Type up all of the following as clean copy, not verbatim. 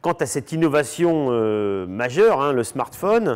quant à cette innovation majeure, hein, le smartphone,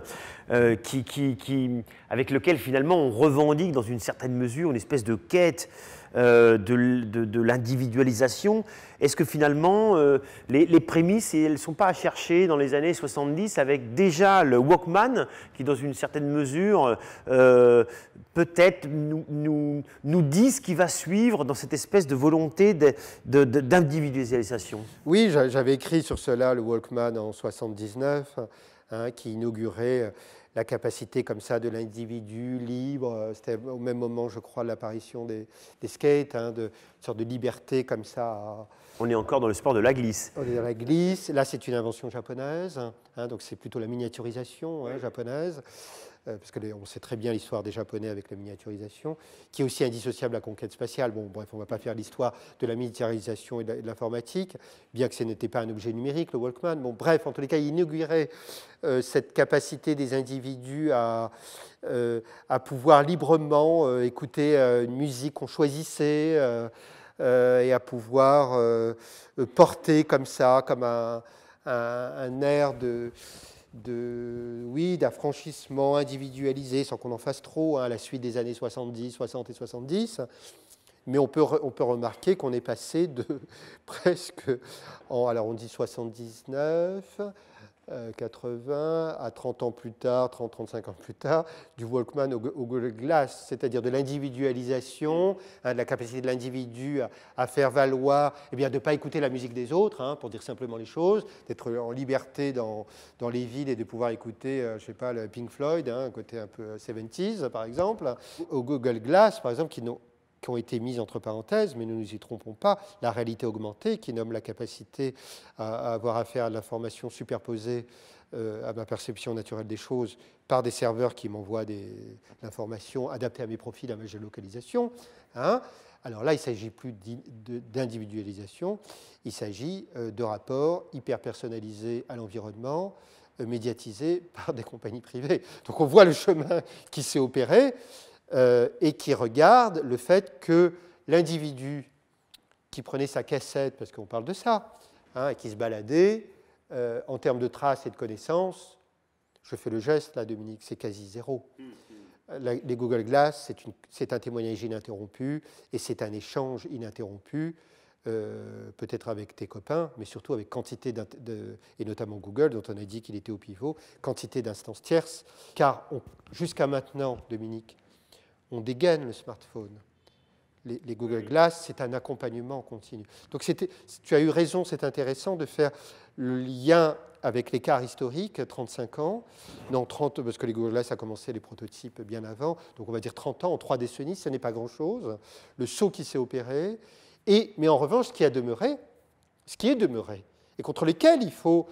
avec lequel finalement on revendique dans une certaine mesure une espèce de quête de l'individualisation. Est-ce que finalement les prémices, elles ne sont pas à chercher dans les années 70 avec déjà le Walkman qui dans une certaine mesure peut-être nous dit ce qui va suivre dans cette espèce de volonté d'individualisation? Oui, j'avais écrit sur cela, le Walkman en 79, hein, qui inaugurait la capacité comme ça de l'individu libre. C'était au même moment, je crois, de l'apparition des skates, hein, une sorte de liberté comme ça. On est encore dans le sport de la glisse. On est dans la glisse. Là, c'est une invention japonaise, hein, donc c'est plutôt la miniaturisation, hein, japonaise. Parce qu'on sait très bien l'histoire des Japonais avec la miniaturisation, qui est aussi indissociable de la conquête spatiale. Bon, bref, on ne va pas faire l'histoire de la miniaturisation et de l'informatique, bien que ce n'était pas un objet numérique, le Walkman. Bon, bref, en tous les cas, il inaugurait cette capacité des individus à pouvoir librement écouter une musique qu'on choisissait et à pouvoir porter comme ça, comme un air d'affranchissement individualisé, sans qu'on en fasse trop, hein, à la suite des années 70, 60 et 70. Mais on peut remarquer qu'on est passé de presque, alors on dit 79, 80, à 30 ans plus tard, 30-35 ans plus tard, du Walkman au Google Glass, c'est-à-dire de l'individualisation, hein, de la capacité de l'individu à faire valoir, eh bien, de ne pas écouter la musique des autres, hein, pour dire simplement les choses, d'être en liberté dans les villes et de pouvoir écouter, je ne sais pas, le Pink Floyd, hein, un côté un peu 70s par exemple, au Google Glass par exemple, qui ont été mises entre parenthèses, mais ne nous y trompons pas, la réalité augmentée, qui nomme la capacité à avoir affaire à de l'information superposée à ma perception naturelle des choses par des serveurs qui m'envoient l'information adaptée à mes profils, à ma géolocalisation. Hein. Alors là, il ne s'agit plus d'individualisation, il s'agit de rapports hyper personnalisés à l'environnement, médiatisés par des compagnies privées. Donc on voit le chemin qui s'est opéré. Et qui regarde le fait que l'individu qui prenait sa cassette, parce qu'on parle de ça, hein, et qui se baladait, en termes de traces et de connaissances, je fais le geste là, Dominique, c'est quasi zéro. Les Google Glass, c'est un témoignage ininterrompu et c'est un échange ininterrompu, peut-être avec tes copains, mais surtout avec quantité, et notamment Google, dont on a dit qu'il était au pivot, quantité d'instances tierces, car jusqu'à maintenant, Dominique, on dégaine le smartphone. Les Google Glass, c'est un accompagnement continu. Donc tu as eu raison, c'est intéressant de faire le lien avec l'écart historique, 35 ans, non 30, parce que les Google Glass a commencé les prototypes bien avant, donc on va dire 30 ans, en 3 décennies, ce n'est pas grand-chose, le saut qui s'est opéré, mais en revanche, ce qui est demeuré, et contre lequel il faut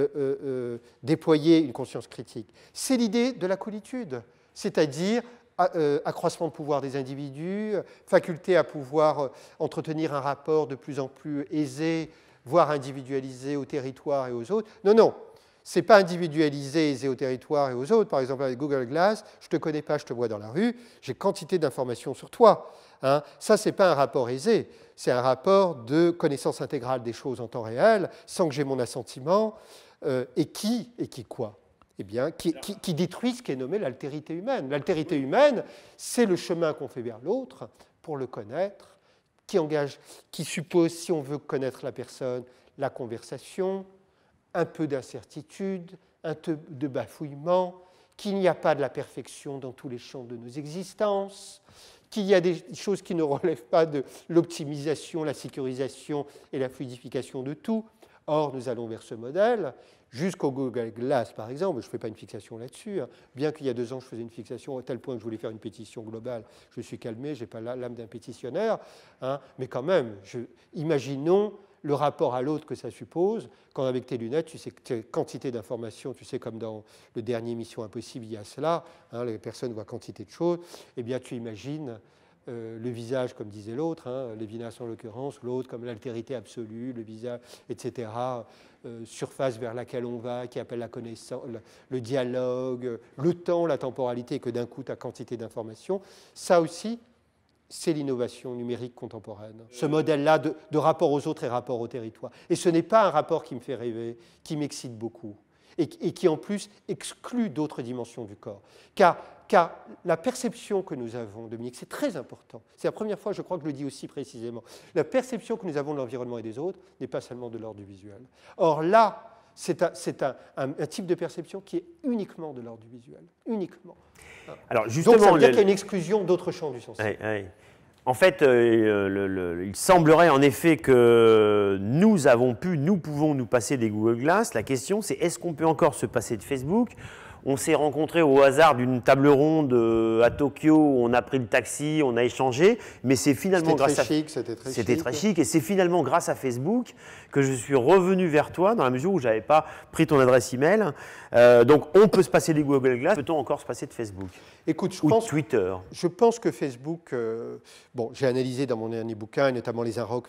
déployer une conscience critique, c'est l'idée de la coolitude, c'est-à-dire accroissement de pouvoir des individus, faculté à pouvoir entretenir un rapport de plus en plus aisé, voire individualisé au territoire et aux autres. Non, non, ce n'est pas individualisé, aisé au territoire et aux autres. Par exemple, avec Google Glass, je ne te connais pas, je te vois dans la rue, j'ai quantité d'informations sur toi. Hein. Ça, ce n'est pas un rapport aisé, c'est un rapport de connaissance intégrale des choses en temps réel, sans que j'ai mon assentiment, et qui quoi? Eh bien, qui détruit ce qui est nommé l'altérité humaine. L'altérité humaine, c'est le chemin qu'on fait vers l'autre pour le connaître, qui suppose, si on veut connaître la personne, la conversation, un peu d'incertitude, un peu de bafouillement, qu'il n'y a pas de la perfection dans tous les champs de nos existences, qu'il y a des choses qui ne relèvent pas de l'optimisation, la sécurisation et la fluidification de tout. Or, nous allons vers ce modèle, jusqu'au Google Glass, par exemple. Je ne fais pas une fixation là-dessus. Hein. Bien qu'il y a 2 ans, je faisais une fixation à tel point que je voulais faire une pétition globale. Je me suis calmé, je n'ai pas l'âme d'un pétitionnaire. Hein. Mais quand même, imaginons le rapport à l'autre que ça suppose, quand avec tes lunettes, tu sais que quantité d'informations, tu sais comme dans le dernier Mission Impossible, il y a cela, hein, les personnes voient quantité de choses, eh bien tu imagines le visage, comme disait l'autre, hein, Lévinas en l'occurrence, l'autre comme l'altérité absolue, le visage, etc., surface vers laquelle on va, qui appelle la connaissance, le dialogue, le temps, la temporalité, que d'un coup, ta quantité d'informations. Ça aussi, c'est l'innovation numérique contemporaine. Ce modèle-là de rapport aux autres et rapport au territoire. Et ce n'est pas un rapport qui me fait rêver, qui m'excite beaucoup, et qui en plus exclut d'autres dimensions du corps. Car la perception que nous avons, Dominique, c'est très important. C'est la première fois, je crois, que je le dis aussi précisément. La perception que nous avons de l'environnement et des autres n'est pas seulement de l'ordre du visuel. Or là, c'est un type de perception qui est uniquement de l'ordre du visuel. Uniquement. Alors, justement, donc ça veut dire qu'il y a une exclusion d'autres champs du sens. En fait, il semblerait en effet que nous pouvons nous passer des Google Glass. La question, c'est est-ce qu'on peut encore se passer de Facebook? On s'est rencontrés au hasard d'une table ronde à Tokyo, où on a pris le taxi, on a échangé, mais c'est finalement grâce à... C'était très chic, et c'est finalement grâce à Facebook que je suis revenu vers toi, dans la mesure où je n'avais pas pris ton adresse email. Donc on peut se passer des Google Glass, peut-on encore se passer de Facebook? Écoute, Twitter? Je pense que Facebook, j'ai analysé dans mon dernier bouquin, et notamment les Inrocks,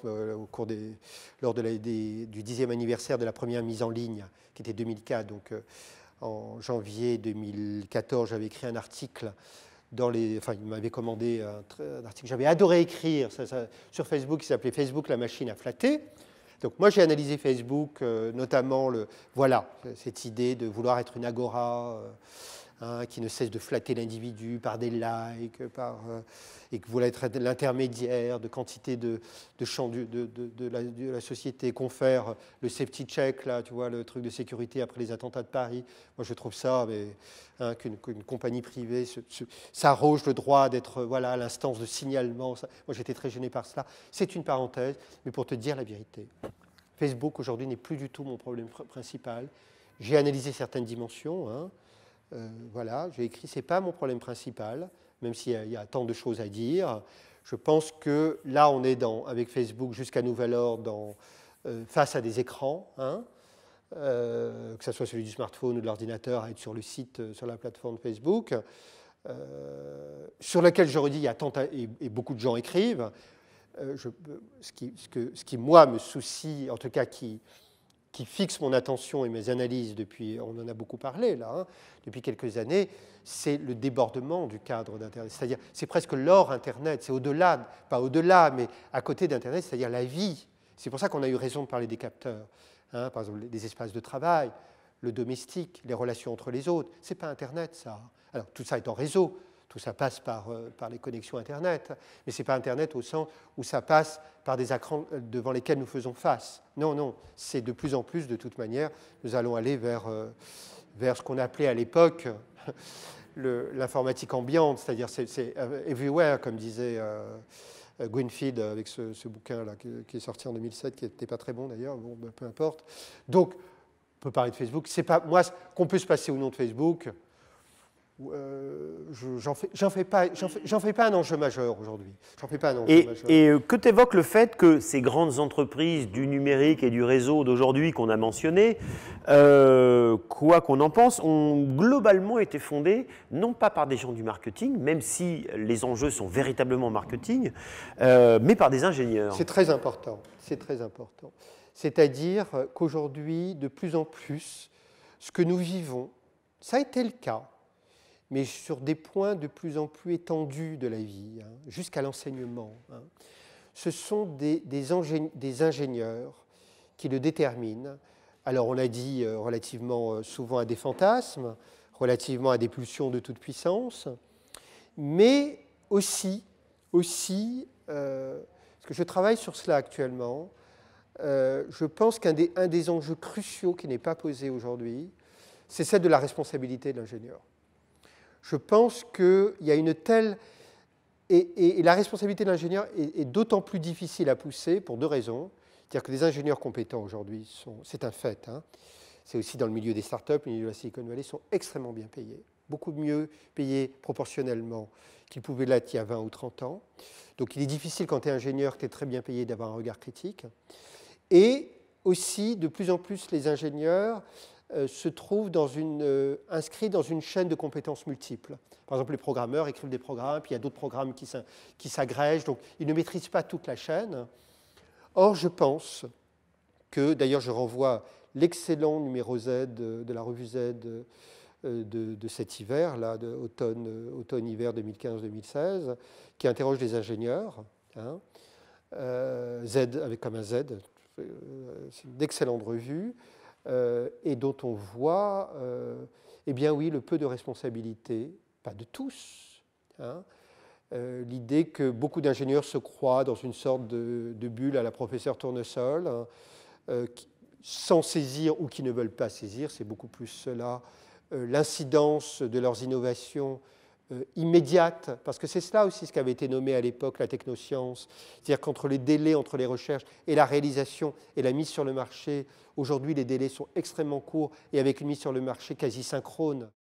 lors du 10e anniversaire de la première mise en ligne, qui était 2004, donc... En janvier 2014, j'avais écrit un article il m'avait commandé un article que j'avais adoré écrire sur Facebook qui s'appelait « Facebook, la machine à flatter ». Donc moi, j'ai analysé Facebook, notamment cette idée de vouloir être une agora qui ne cesse de flatter l'individu par des likes, et qui voulait être l'intermédiaire de quantité de champs de la société, confère le safety check, là, tu vois, le truc de sécurité après les attentats de Paris. Moi, je trouve ça, qu'une compagnie privée s'arroge le droit d'être à l'instance de signalement. Moi, j'étais très gêné par cela. C'est une parenthèse, mais pour te dire la vérité, Facebook, aujourd'hui, n'est plus du tout mon problème principal. J'ai analysé certaines dimensions, j'ai écrit, ce n'est pas mon problème principal, même s'il y a tant de choses à dire. Je pense que là, on est avec Facebook jusqu'à nouvel ordre face à des écrans, que ce soit celui du smartphone ou de l'ordinateur, à être sur le site, sur la plateforme Facebook, sur laquelle je redis, il y a et beaucoup de gens écrivent. Ce qui, moi, me soucie, en tout cas qui fixe mon attention et mes analyses depuis, on en a beaucoup parlé là, depuis quelques années, c'est le débordement du cadre d'Internet. C'est-à-dire, c'est presque l'or Internet, c'est au-delà, pas au-delà, mais à côté d'Internet, c'est-à-dire la vie. C'est pour ça qu'on a eu raison de parler des capteurs. Par exemple, les espaces de travail, le domestique, les relations entre les autres. Ce n'est pas Internet, ça. Alors, tout ça est en réseau. Tout ça passe par les connexions Internet, mais ce n'est pas Internet au sens où ça passe par des écrans devant lesquels nous faisons face. Non, c'est de plus en plus, de toute manière, nous allons aller vers ce qu'on appelait à l'époque l'informatique ambiante, c'est-à-dire c'est everywhere, comme disait Greenfield avec ce bouquin-là qui est sorti en 2007, qui n'était pas très bon d'ailleurs, peu importe. Donc, on peut parler de Facebook. C'est pas moi qu'on peut se passer ou non de Facebook. J'en fais pas un enjeu majeur aujourd'hui. Et que t'évoque le fait que ces grandes entreprises du numérique et du réseau d'aujourd'hui qu'on a mentionnées, quoi qu'on en pense, ont globalement été fondées non pas par des gens du marketing, même si les enjeux sont véritablement marketing, mais par des ingénieurs. C'est très important. C'est-à-dire qu'aujourd'hui, de plus en plus, ce que nous vivons, ça a été le cas, mais sur des points de plus en plus étendus de la vie, jusqu'à l'enseignement. Ce sont des ingénieurs qui le déterminent. Alors on a dit relativement souvent à des fantasmes, relativement à des pulsions de toute puissance, mais aussi parce que je travaille sur cela actuellement, je pense qu'un des enjeux cruciaux qui n'est pas posé aujourd'hui, c'est celle de la responsabilité de l'ingénieur. Je pense qu'il y a une telle... Et la responsabilité de l'ingénieur est d'autant plus difficile à pousser pour deux raisons. C'est-à-dire que les ingénieurs compétents aujourd'hui, c'est un fait, c'est aussi dans le milieu des startups, le milieu de la Silicon Valley, sont extrêmement bien payés, beaucoup mieux payés proportionnellement qu'ils pouvaient l'être il y a 20 ou 30 ans. Donc il est difficile quand tu es ingénieur, que tu es très bien payé, d'avoir un regard critique. Et aussi, de plus en plus, les ingénieurs se trouvent inscrits dans une chaîne de compétences multiples. Par exemple, les programmeurs écrivent des programmes, puis il y a d'autres programmes qui s'agrègent, donc ils ne maîtrisent pas toute la chaîne. Or, je pense que, d'ailleurs, je renvoie l'excellent numéro Z de la revue Z de cet hiver-là, automne-hiver 2015-2016, qui interroge les ingénieurs, hein, Z avec comme un Z, c'est une excellente revue, et dont on voit, eh bien oui, le peu de responsabilité, pas de tous, hein, l'idée que beaucoup d'ingénieurs se croient dans une sorte de bulle à la professeur Tournesol, hein, sans saisir ou qui ne veulent pas saisir, c'est beaucoup plus cela, l'incidence de leurs innovations immédiates, parce que c'est cela aussi ce qui avait été nommé à l'époque la technoscience, c'est-à-dire qu'entre les délais entre les recherches et la réalisation et la mise sur le marché, aujourd'hui les délais sont extrêmement courts et avec une mise sur le marché quasi synchrone.